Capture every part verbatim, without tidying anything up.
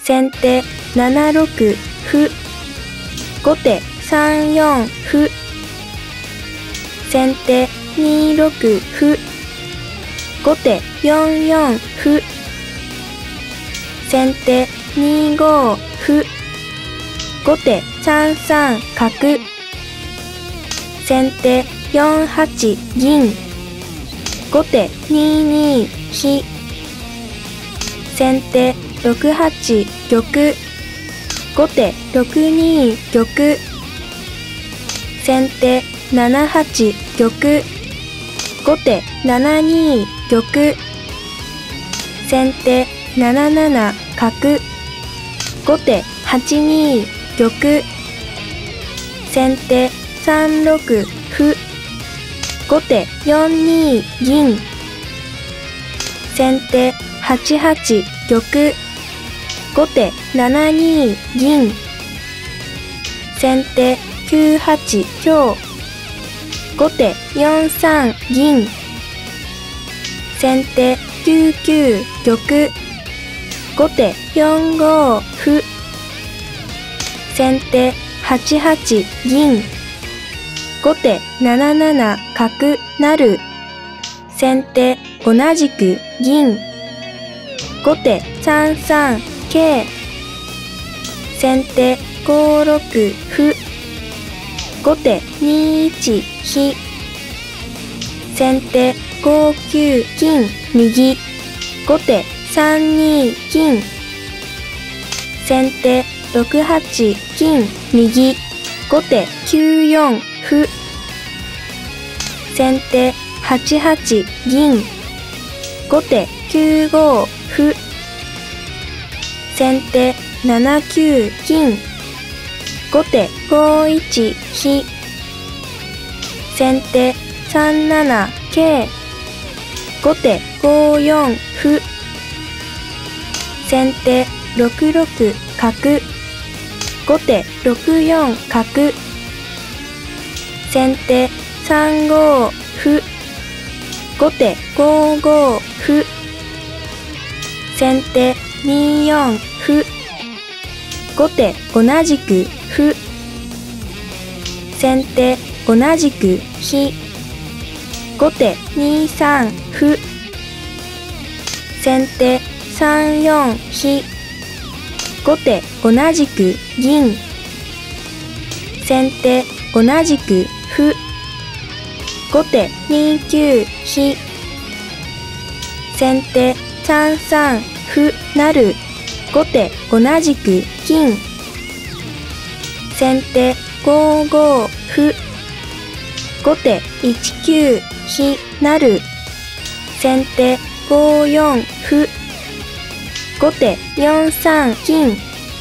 先手ななろく歩。後手さんよん歩。先手にろく歩。後手よんよん歩。先手にご歩。後手さんさん角。先手よんはち銀。後手にに飛。先手ろくはち玉。後手ろくに玉。先手ななはち玉。後手ななに玉。先手なななな角。後手はちに玉。先手さんろく歩。後手よんに銀。先手はちはち玉。後手ななに銀。先手きゅうはち香。後手よんさん銀。先手きゅうきゅう玉。後手よんご歩。先手はちはち銀。後手なななな角成。先手同じく銀。後手さんさん桂。先手ごろく歩。後手にいち飛。先手ごきゅう金右。後手さんに金。先手ろくはち金右。後手きゅうよん歩。先手はちはち銀。後手きゅうご歩。先手ななきゅう金。後手ごいち飛。先手さんなな桂。後手ごよん歩。先手ろくろく角。後手ろくよん角。先手さんご歩。後手ごご歩。先手によん歩。後手同じく歩。先手同じく飛。後手にさん歩。先手さんよん飛。後手同じく銀。先手同じく歩。後手にきゅう飛。先手さんさん歩成。後手同じく金。先手ごご歩。後手いちきゅう飛成。先手ごよん歩。後手よんさん金。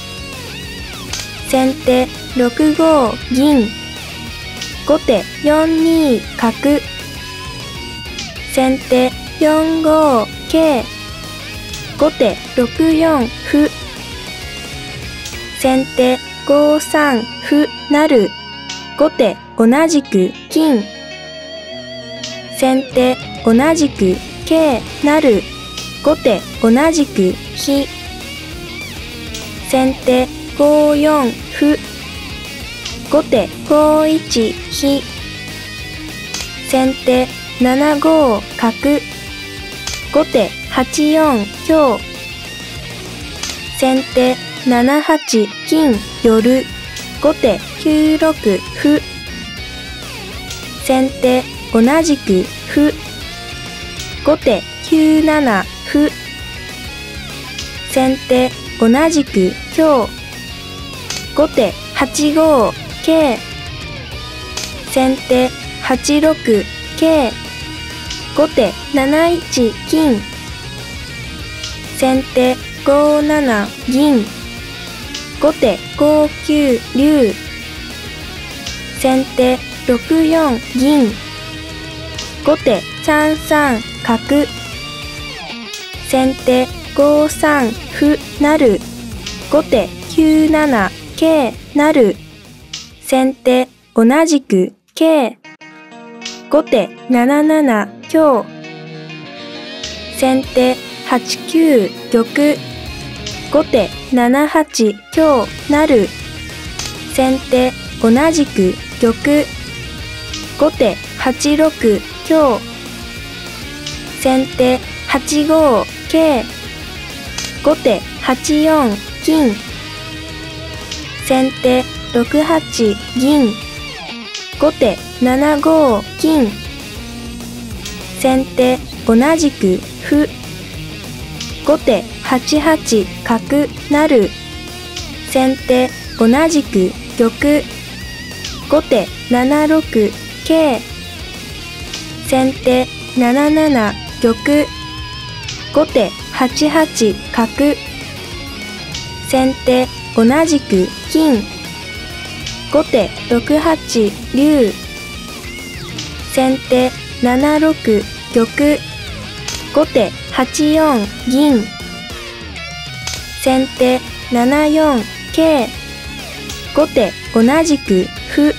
先手ろくご銀。後手よんに角。先手よんご桂。後手ろくよん歩。先手ごさん歩成。後手同じく金。先手同じく桂成。後手同じく飛。先手ごよん歩。後手ごいち飛。先手ななご角。後手はちよん香。先手ななはち金寄る。後手きゅうろく歩。先手同じく歩。後手きゅうなな歩。先手同じく香。後手はちご桂。先手はちろく桂。後手なないち金。先手ごなな銀。後手ごきゅう竜。先手ろくよん銀。後手さんさん角。先手ごさん歩成。後手きゅうなな桂成。先手同じく桂。後手なななな香。先手はちきゅう玉。 後手ななはち香成。先手同じく玉。後手はちろく香。先手はちご桂。後手はちよん金。先手ろくはち銀。後手ななご金。先手同じく歩。後手はちはち角成。先手同じく玉。後手ななろく桂。先手なななな玉。後手はちはち角。先手同じく金。後手ろくはち竜。先手ななろく玉。後手はちよん銀。先手ななよん桂。後手同じく歩。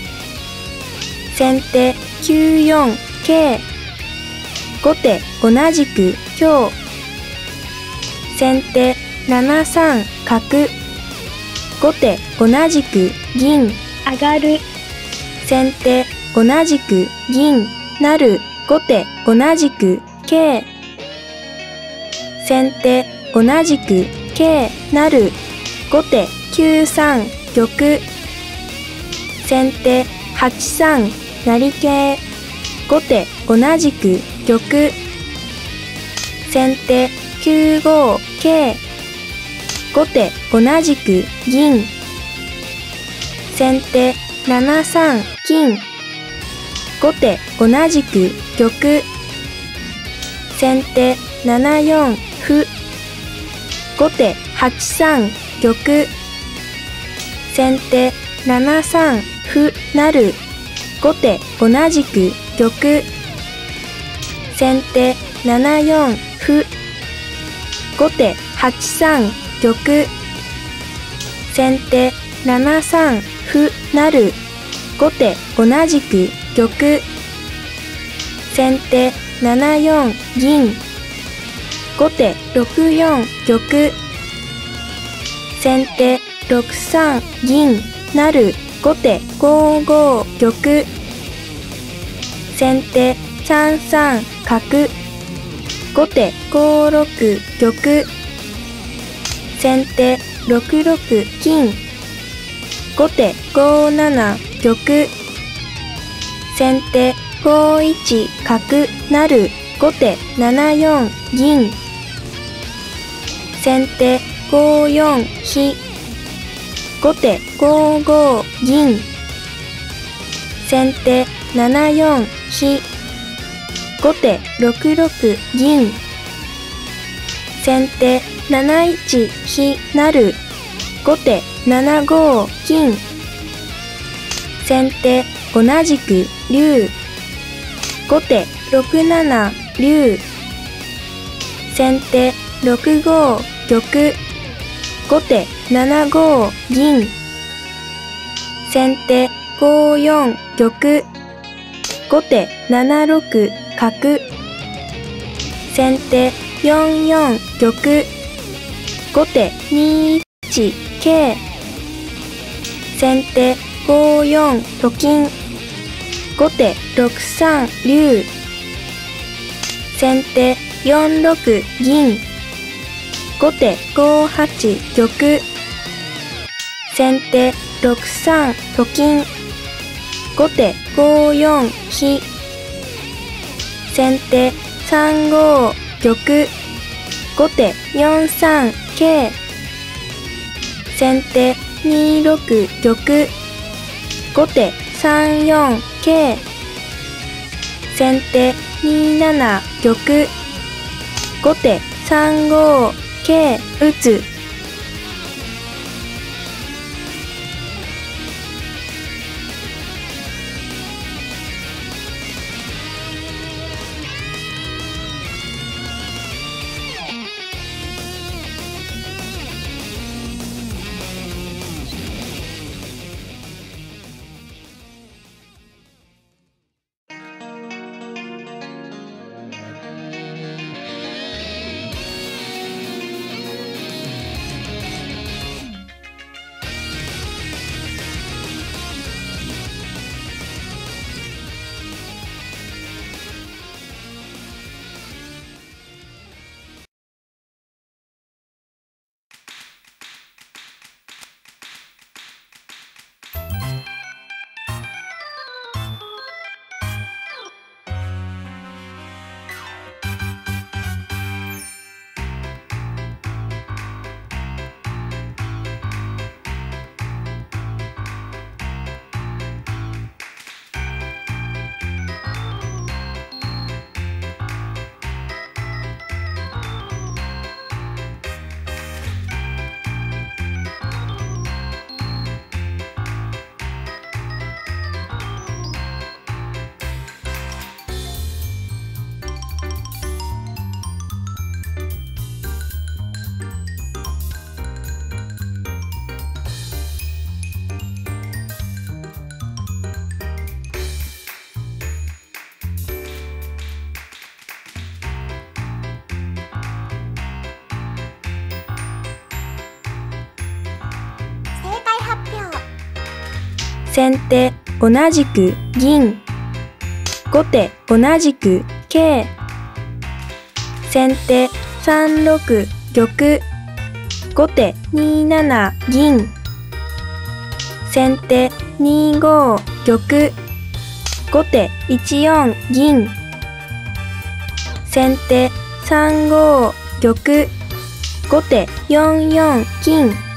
先手きゅうよん桂。後手同じく香。先手ななさん角。後手同じく銀上がる。先手同じく銀成。後手同じく桂。先手同じく桂成。後手きゅうさん玉。先手はちさん成桂。後手同じく玉。先手きゅうご桂。後手同じく銀。先手ななさん金。後手同じく玉。先手ななよん歩。後手はちさん玉。先手ななさん歩成。後手同じく玉。先手ななよん歩。後手はちさん玉。先手ななさん歩成。後手同じく玉。先手ななよん銀。後手ろくよん玉。先手ろくさん銀成。後手ごご玉。先手さんさん角。後手ごろく玉。先手ろくろく金。後手ごなな玉。先手ごいち角成。後手ななよん銀。先手ごよん飛。後手ごご銀。先手ななよん飛。後手ろくろく銀。先手なないち飛成。後手ななご金。先手同じく竜。後手ろくなな竜。先手ろくご玉。後手ななご銀。先手ごよん玉。後手ななろく角。先手よんよん玉。後手にいち桂。先手ごよんと金。後手ろくさん竜。先手よんろく銀。後手ごはち玉。先手ろくさんと金。後手ごよん飛。先手さんご玉。後手よんさん桂。先手にろく玉。後手さんよん桂。先手になな玉。後手さんご桂打つ。 先手同じく銀。後手同じく桂。先手さんろく玉。後手になな銀。先手にご玉。後手いちよん銀。先手さんご玉。後手よんよん金。